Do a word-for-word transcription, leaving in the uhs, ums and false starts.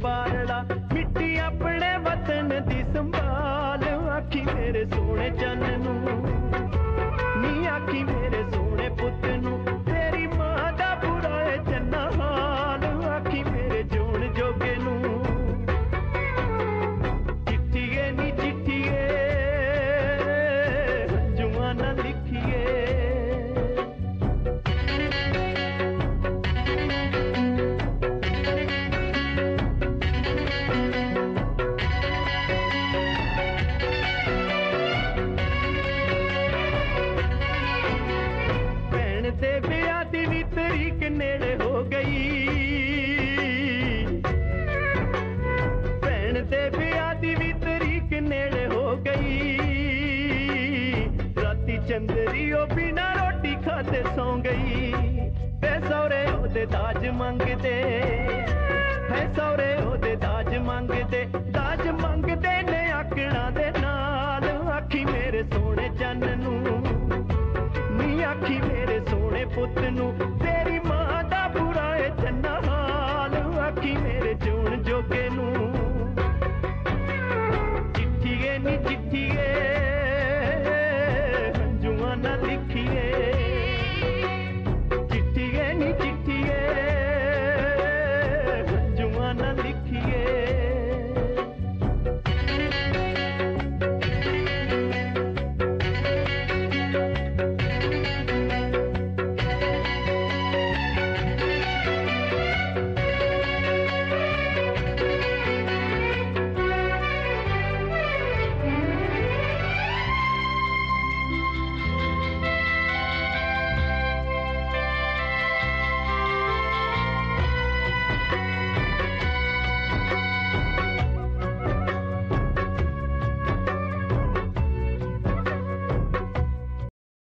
बारड़ा मिट्टी अपने वतन दी संभाल आखी मेरे सोने चन्न नू नी आखी मेरे सोने पुत नू तेरी मां दा बुरा है चन्ना हाल आखी मेरे जोन जोगे नू चिट्ठिए नी चिट्ठिए हंजुआ ना लिखिए तरीक नेड़े हो गई भैन दे ब्याह दी भी तरीक नेड़े हो गई राती चंदरी ओ बिना रोटी खाते सौ गई है सौरे ओदे दाज मंगदे है सौरे ओदे दाज मंगदे दाज मंगदे ने आकड़ा दे नाल आखी मेरे सोने चन्न नू नी आखी मेरे सोने पुत नू